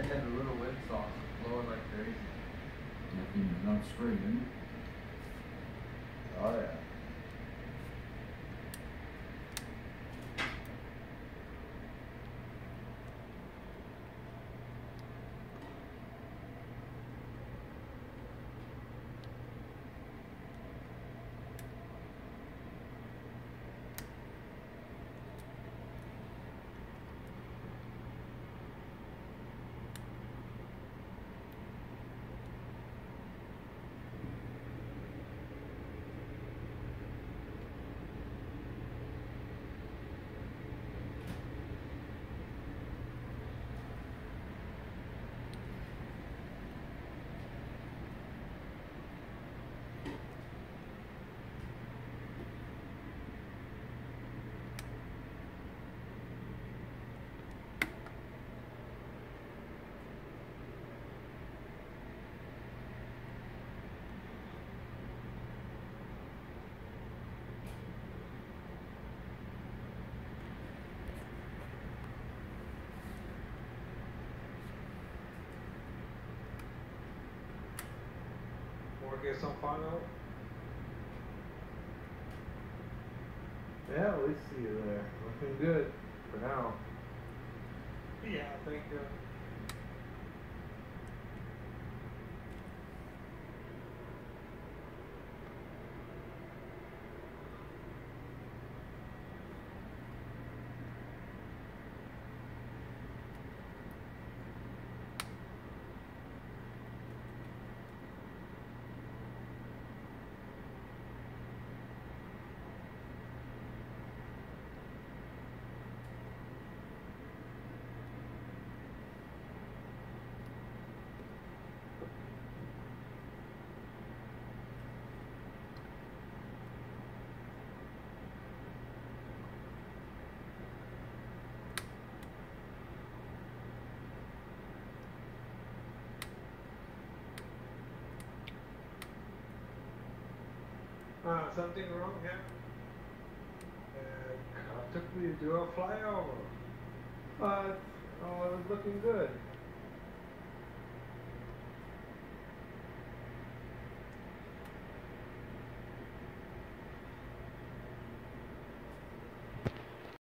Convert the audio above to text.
had a little windsaw blowing like crazy. That thing is not straight, isn't it? Oh yeah. Want to get some final? Yeah, we see you there. Looking good for now. Yeah, I think. Something wrong here? Took me to do a flyover. But oh, it was looking good.